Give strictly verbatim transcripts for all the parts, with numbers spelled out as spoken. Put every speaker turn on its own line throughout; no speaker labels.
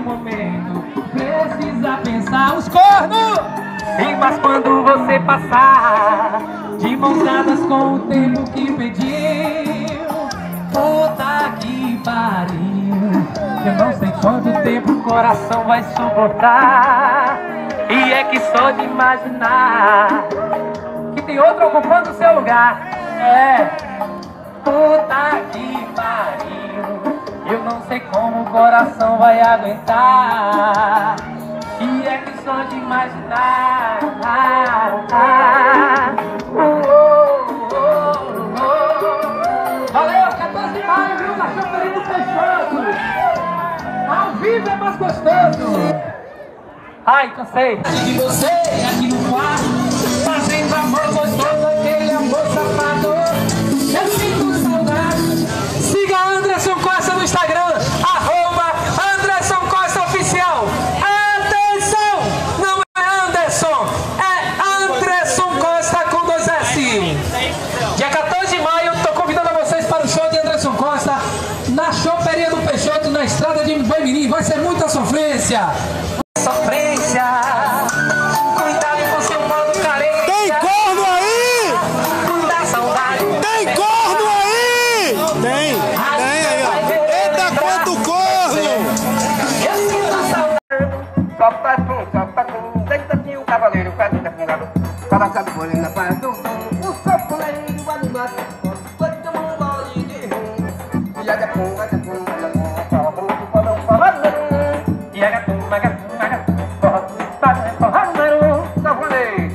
momento precisa pensar os cornos. E mas quando você passar de mãos dadas com o tempo que pediu, puta que pariu, eu não sei quanto tempo o coração vai suportar. E é que só de imaginar que tem outro ocupando o seu lugar, é, puta que pariu, eu não sei como o coração vai aguentar. E é que só de imaginar, ah, ah, uh, uh, uh, uh. Valeu, quatorze de maio, viu? Na Choperia do Peixoto. Ao vivo é mais gostoso. Ai, cansei. De você aqui no quarto, fazendo amor gostoso, aquele amor safado. Eu sinto saudade. Siga Anderson Costa no Instagram, arroba Anderson Costa Oficial. Atenção, não é Anderson, é Anderson Costa com dois S. Dia quatorze de maio, estou convidando vocês para o show de Anderson Costa na Choperia do Peixoto, na estrada de Boimirim. Vai ser muita sofrência. Sofrência, cuidado com seu modo carência.
Tem corno aí?
Da saudade.
Tem corno aí? Tem, tem aí, ó. Eita, quanto corno!
Eu sinto saudade.
Só pra tum, só pra tum, deita aqui o cavaleiro, o cadê da fungada? Cabaçado bolina, para tum, tum, o sopoleiro animado, bota uma bola de rum, e a gatunga, gatunga, gatunga, fala muito, fala um falando,
E a gatunga, gatunga, gatunga, porra, porra, porra,
só falei.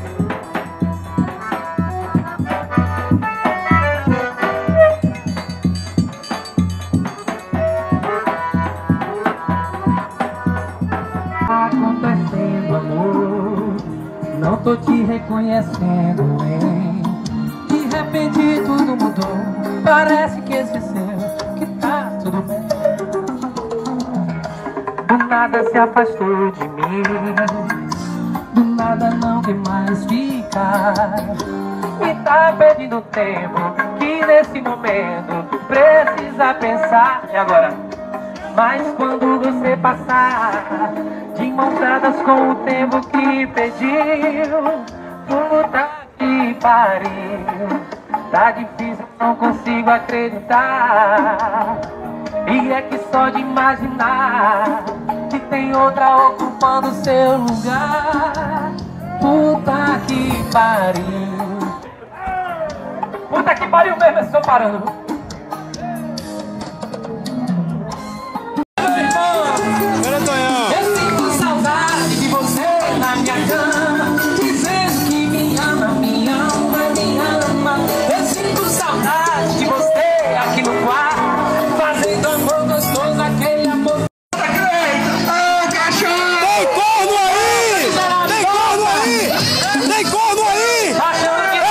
acontecendo, amor, não tô te reconhecendo, hein? De repente tudo mudou, parece que esqueceu que tá tudo bem. Do nada se afastou de mim, do nada não quer mais ficar. E tá perdendo tempo, que nesse momento precisa pensar. E agora? Mas quando você passar de mãos dadas com o tempo que pediu, puta que pariu, tá difícil, não consigo acreditar. E é que só de imaginar que tem outra ocupando seu lugar, puta que pariu. Puta que pariu mesmo, estou parando. Eu sinto saudade de você na minha cama, dizendo que me ama, me ama, me ama. Eu sinto saudade de você aqui no quarto, fazendo amor gostoso, aquele amor.
Tem corno aí! Tem corno aí! Tem corno aí!
Achando que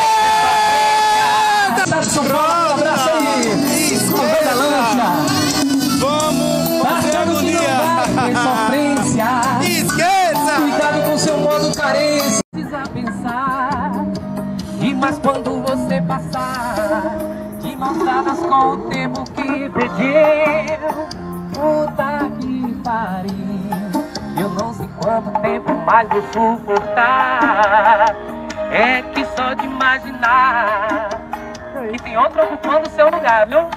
Eita!
São Paulo, abraço aí! Escovei da lancha!
Vamos fazer agonia!
Tem sofrência!
Esqueça!
Cuidado com seu modo carência. Precisa pensar. E mas quando você passar de mãos dadas com o tempo que pediu, puta que pariu, eu não sei quanto tempo mais vou suportar. É que só de imaginar que tem outro ocupando o seu lugar, viu?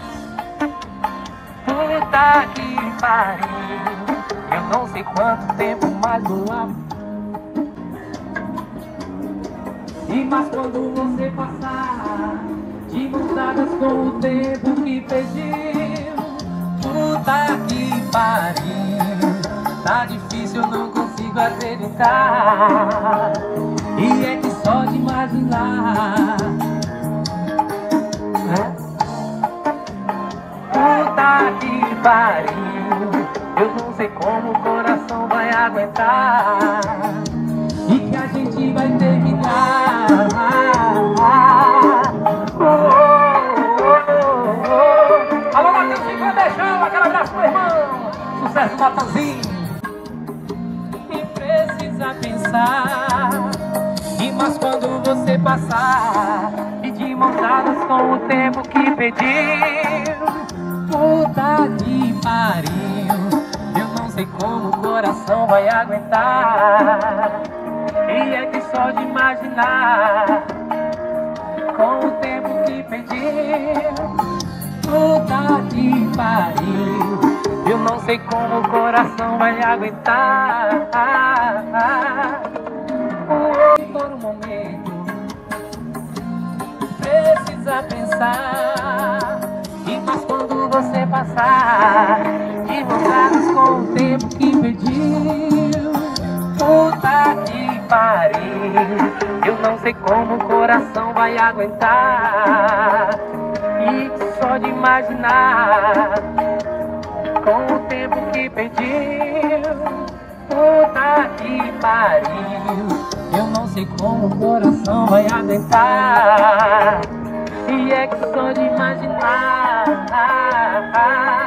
Puta que pariu, eu não sei quanto tempo mais vou amar. E mas quando você passar de mãos dadas com o tempo que pediu, puta que pariu, tá difícil, eu não consigo acreditar. E é que só de imaginar, né? Puta que pariu, eu não sei como o coração vai aguentar. E que a gente vai terminar. Oh, oh, oh, oh. Alô, Matheusinho, vai deixando aquele abraço pro irmão. Sucesso, Matheusinho. E precisa pensar. E mas quando você passar e de mãos dadas com o tempo que pediu, puta que pariu, eu não sei sei como o coração vai aguentar. E é que só de imaginar, com o tempo que perdi, puta que pariu, eu não sei como o coração vai aguentar. Por um momento precisa pensar, e mas quando você passar de mãos dadas com o tempo que pediu, puta que pariu, eu não sei como o coração vai aguentar. E só de imaginar, com o tempo que pediu, puta que pariu, eu não sei como o coração vai aguentar. E é que só de imaginar